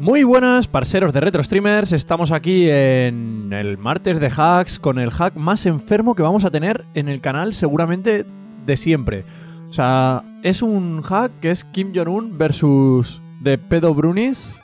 Muy buenas, parceros de Retro Streamers. Estamos aquí en el martes de hacks con el hack más enfermo que vamos a tener en el canal seguramente de siempre. O sea, es un hack que es Kim Jong-un versus The Pedo Brunies.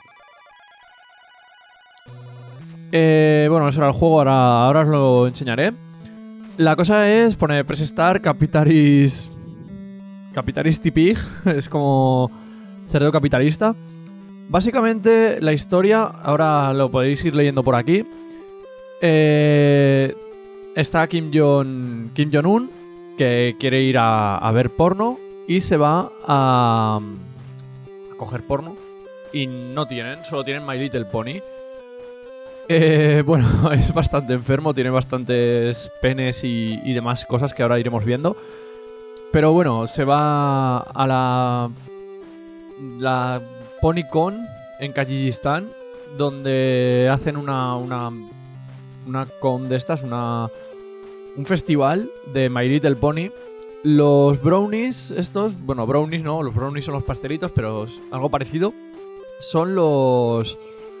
Bueno, eso era el juego, ahora os lo enseñaré. La cosa es poner Press Start, Capitalisti Pig. Es como cerdo capitalista. Básicamente la historia, ahora lo podéis ir leyendo por aquí. Está Kim Jong-un, que quiere ir a ver porno y se va a coger porno. Y no tienen, solo tienen My Little Pony. Bueno, es bastante enfermo, tiene bastantes penes y demás cosas que ahora iremos viendo. Pero bueno, se va a la PonyCon en Kazajistán, donde hacen una con de estas, un festival de My Little Pony. Los brownies estos, bueno, brownies no, los brownies son los pastelitos, pero es algo parecido. Son los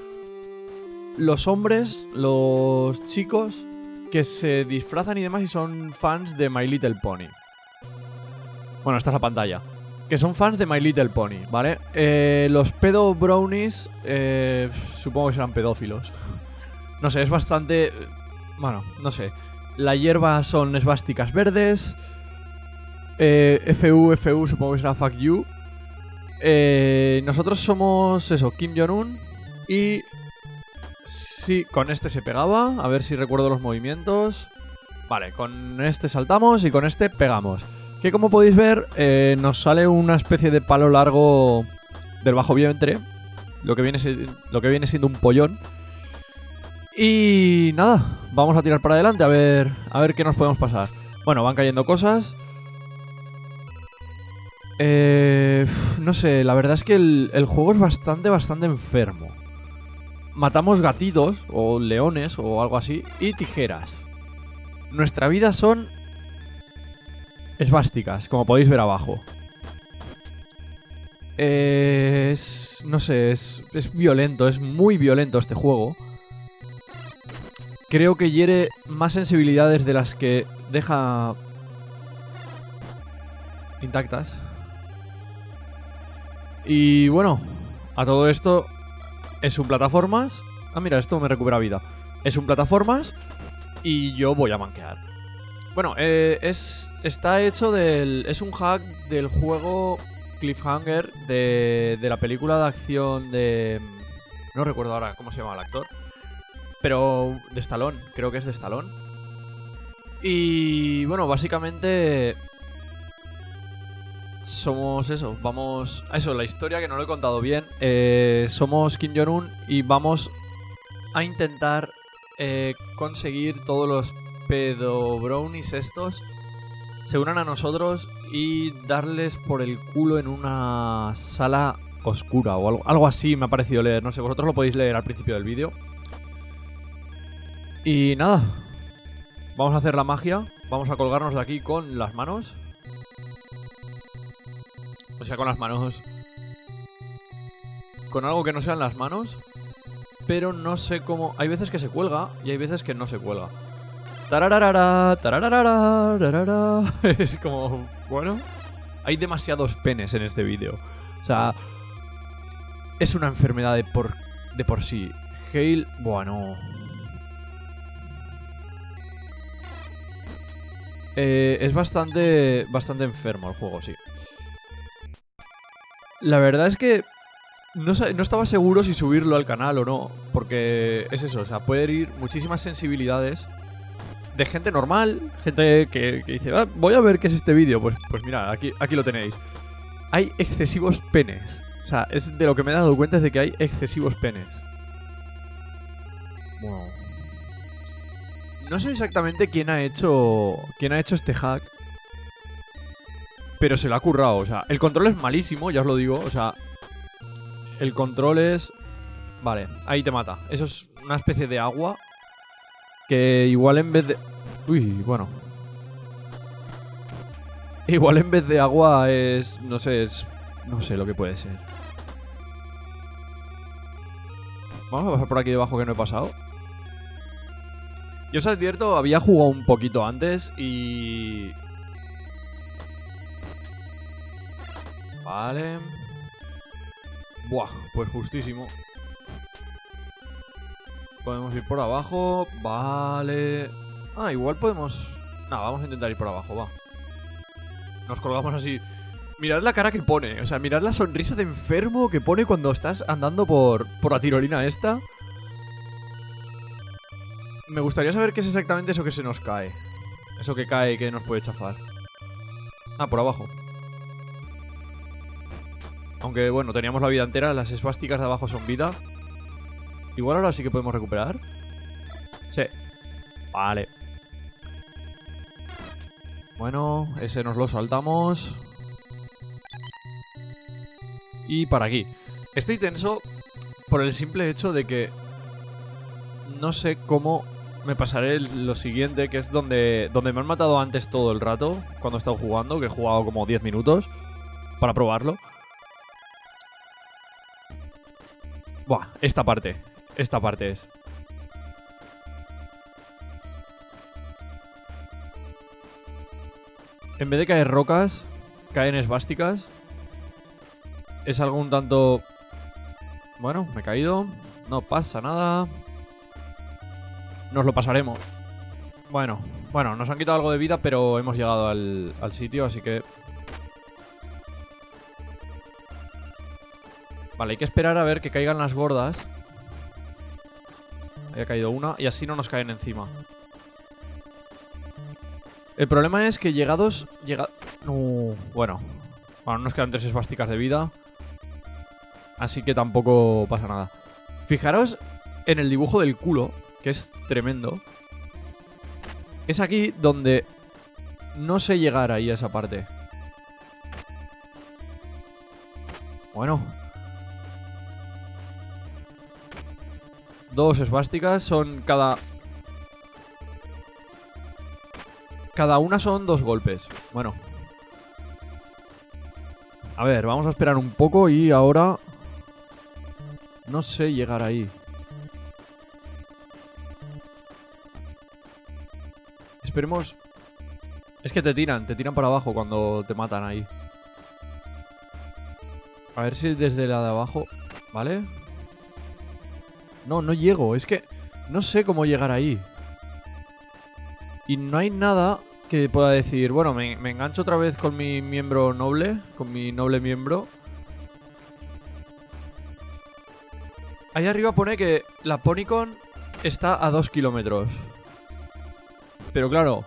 hombres, los chicos que se disfrazan y demás y son fans de My Little Pony. Bueno, esta es la pantalla. Que son fans de My Little Pony, ¿vale? Los pedo brownies supongo que serán pedófilos. No sé, es bastante... Bueno, no sé. La hierba son esvásticas verdes. FU supongo que será fuck you. Nosotros somos eso, Kim Jong-un. Y... sí, con este se pegaba. A ver si recuerdo los movimientos. Vale, con este saltamos y con este pegamos. Que como podéis ver, nos sale una especie de palo largo del bajo vientre. Lo que viene siendo un pollón. Y nada, vamos a tirar para adelante a ver qué nos podemos pasar. Bueno, van cayendo cosas. No sé, la verdad es que el juego es bastante enfermo. Matamos gatitos o leones o algo así y tijeras. Nuestra vida son esvásticas, como podéis ver abajo. No sé, es violento, es muy violento este juego. Creo que hiere más sensibilidades de las que deja intactas. Y bueno, a todo esto es un plataformas. Ah, mira, esto me recupera vida. Es un plataformas y yo voy a manquear. Bueno, está hecho es un hack del juego Cliffhanger de la película de acción de... No recuerdo ahora cómo se llama el actor. Pero de Stallone, creo que es de Stallone. Y bueno, básicamente somos eso, vamos... Eso, la historia que no lo he contado bien. Somos Kim Jong-un y vamos a intentar conseguir todos los pedo brownies estos se unan a nosotros y darles por el culo en una sala oscura o algo así me ha parecido leer. No sé, vosotros lo podéis leer al principio del vídeo. Y nada, vamos a hacer la magia. Vamos a colgarnos de aquí con las manos. O sea, con las manos. Con algo que no sean las manos. Pero no sé cómo... Hay veces que se cuelga y hay veces que no se cuelga. Tararara, tararara, tararara. Es como... Bueno, hay demasiados penes en este vídeo. O sea, es una enfermedad de por sí. Hail... Bueno... es bastante enfermo el juego, sí. La verdad es que no estaba seguro si subirlo al canal o no. Porque es eso, o sea, puede herir muchísimas sensibilidades de gente normal, gente que dice, ah, voy a ver qué es este vídeo. Pues mira, aquí lo tenéis. Hay excesivos penes. O sea, es de lo que me he dado cuenta, es de que hay excesivos penes. Wow. No sé exactamente quién ha hecho este hack, pero se lo ha currado. O sea, el control es malísimo, ya os lo digo. O sea, el control es... Vale, ahí te mata. Eso es una especie de agua que igual en vez de... Uy, bueno. Igual en vez de agua es... No sé, no sé lo que puede ser. Vamos a pasar por aquí debajo que no he pasado. Yo os advierto, había jugado un poquito antes y... Vale. Buah, pues justísimo. Podemos ir por abajo. Vale. Ah, igual podemos... Nada, vamos a intentar ir por abajo, va. Nos colgamos así. Mirad la cara que pone. O sea, mirad la sonrisa de enfermo que pone cuando estás andando por la tirolina esta. Me gustaría saber qué es exactamente eso que se nos cae. Eso que cae que nos puede chafar. Ah, por abajo. Aunque, bueno, teníamos la vida entera. Las esvásticas de abajo son vida. Igual ahora sí que podemos recuperar. Sí. Vale. Bueno, ese nos lo saltamos. Y para aquí. Estoy tenso por el simple hecho de que no sé cómo me pasaré lo siguiente, que es donde me han matado antes todo el rato, cuando he estado jugando, que he jugado como 10 minutos para probarlo. Buah, esta parte es. En vez de caer rocas, caen esvásticas. Es algo un tanto... Bueno, me he caído. No pasa nada. Nos lo pasaremos. Bueno, nos han quitado algo de vida, pero hemos llegado al sitio, así que... Vale, hay que esperar a ver que caigan las gordas. Ahí ha caído una y así no nos caen encima. El problema es que llegados... Bueno, nos quedan 3 esvásticas de vida. Así que tampoco pasa nada. Fijaros en el dibujo del culo, que es tremendo. Es aquí donde no sé llegar ahí a esa parte. Bueno. 2 esvásticas son cada una son 2 golpes. Bueno. A ver, vamos a esperar un poco y ahora... No sé llegar ahí. Esperemos... Es que te tiran para abajo cuando te matan ahí. A ver si desde la de abajo... ¿Vale? No llego. Es que no sé cómo llegar ahí. Y no hay nada que pueda decir... Bueno, me engancho otra vez con mi miembro noble. Con mi noble miembro. Ahí arriba pone que la Ponycon está a 2 kilómetros. Pero claro...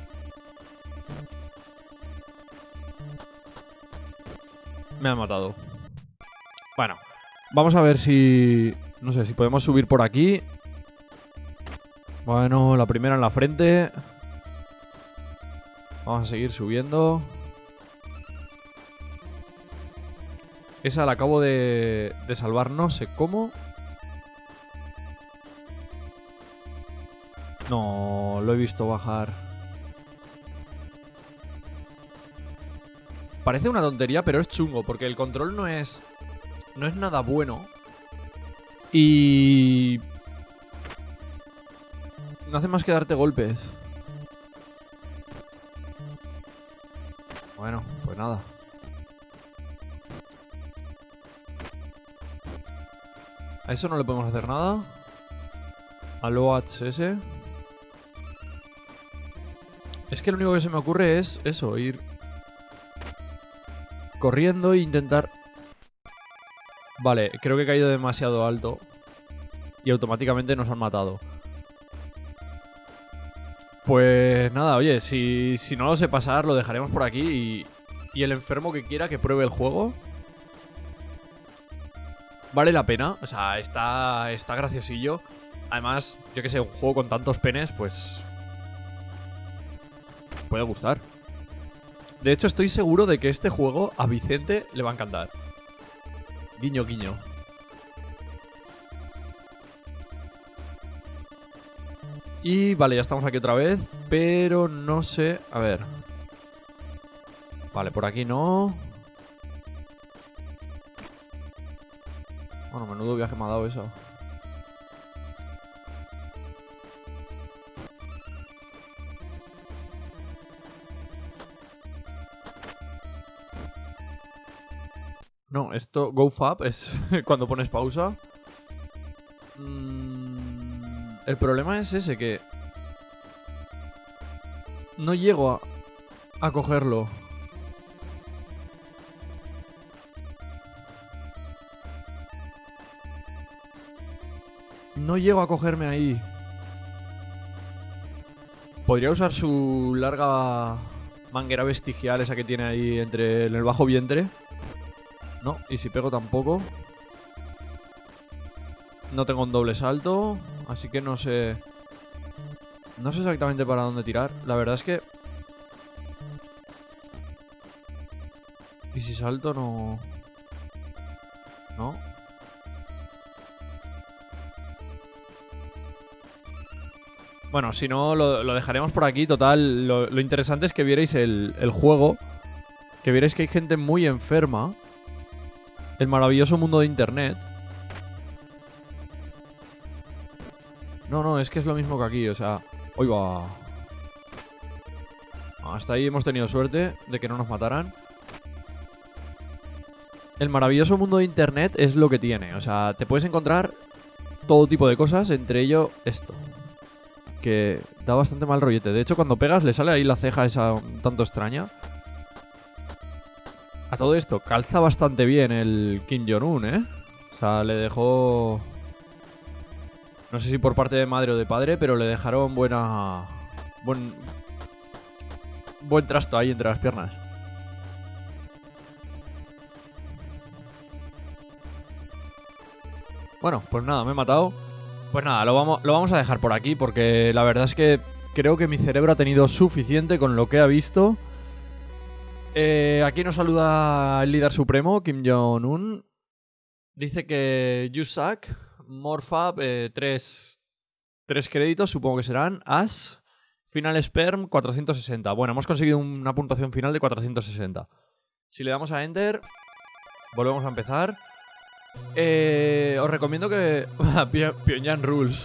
Me han matado. Bueno, vamos a ver si... No sé, si podemos subir por aquí. Bueno, la primera en la frente. Vamos a seguir subiendo. Esa la acabo de salvar, no sé cómo. No, lo he visto bajar. Parece una tontería, pero es chungo, porque el control no es nada bueno. Y... no hace más que darte golpes. Bueno, pues nada. A eso no le podemos hacer nada. Al OH ese. Es que lo único que se me ocurre es eso, ir corriendo e intentar... Vale, creo que he caído demasiado alto y automáticamente nos han matado. Pues nada, oye, si no lo sé pasar, lo dejaremos por aquí y el enfermo que quiera que pruebe el juego. Vale la pena, o sea, está graciosillo. Además, yo que sé, un juego con tantos penes, pues... puede gustar. De hecho, estoy seguro de que este juego a Vicente le va a encantar. Guiño, guiño. Y vale, ya estamos aquí otra vez. Pero no sé... A ver. Vale, por aquí no. Bueno, menudo viaje me ha dado eso. No, esto, GoFab, es cuando pones pausa. El problema es ese, que no llego a cogerlo. No llego a cogerme ahí. Podría usar su larga manguera vestigial, esa que tiene ahí en el bajo vientre. No, y si pego tampoco. No tengo un doble salto, así que no sé. No sé exactamente para dónde tirar. La verdad es que... ¿Y si salto no...? ¿No? Bueno, si no, lo dejaremos por aquí. Total, lo interesante es que vierais el juego. Que vierais que hay gente muy enferma. El maravilloso mundo de internet. No, es que es lo mismo que aquí, o sea... ¡Uy, va! Hasta ahí hemos tenido suerte de que no nos mataran. El maravilloso mundo de internet es lo que tiene. O sea, te puedes encontrar todo tipo de cosas, entre ello esto. Que da bastante mal rollete. De hecho, cuando pegas le sale ahí la ceja esa un tanto extraña. A todo esto, calza bastante bien el Kim Jong-un, ¿eh? O sea, le dejó... No sé si por parte de madre o de padre, pero le dejaron buen trasto ahí entre las piernas. Bueno, pues nada, me he matado. Pues nada, lo vamos a dejar por aquí porque la verdad es que creo que mi cerebro ha tenido suficiente con lo que ha visto. Aquí nos saluda el líder supremo, Kim Jong-un. Dice que you suck, Morfab, 3 créditos, supongo que serán. As, final sperm, 460. Bueno, hemos conseguido una puntuación final de 460. Si le damos a Enter, volvemos a empezar. Os recomiendo que... Pyongyang Rules.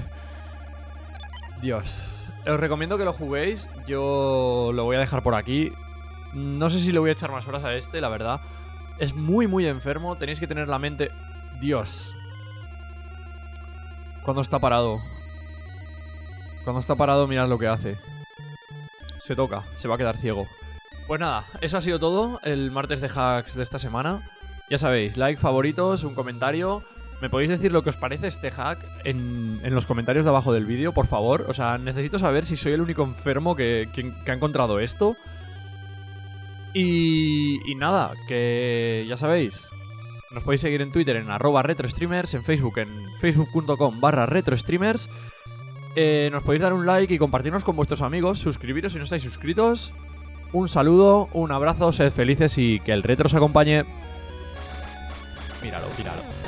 Dios. Os recomiendo que lo juguéis. Yo lo voy a dejar por aquí. No sé si le voy a echar más horas a este, la verdad. Es muy, muy enfermo. Tenéis que tener la mente... Dios. Cuando está parado. Cuando está parado, mirad lo que hace. Se toca. Se va a quedar ciego. Pues nada, eso ha sido todo. El martes de hacks de esta semana. Ya sabéis, like, favoritos, un comentario. ¿Me podéis decir lo que os parece este hack en los comentarios de abajo del vídeo, por favor? O sea, necesito saber si soy el único enfermo que ha encontrado esto. Y nada, que ya sabéis, nos podéis seguir en Twitter en @retrostreamers, en Facebook en facebook.com/retrostreamers. Nos podéis dar un like y compartirnos con vuestros amigos, suscribiros si no estáis suscritos. Un saludo, un abrazo, sed felices y que el retro os acompañe. Míralo, míralo.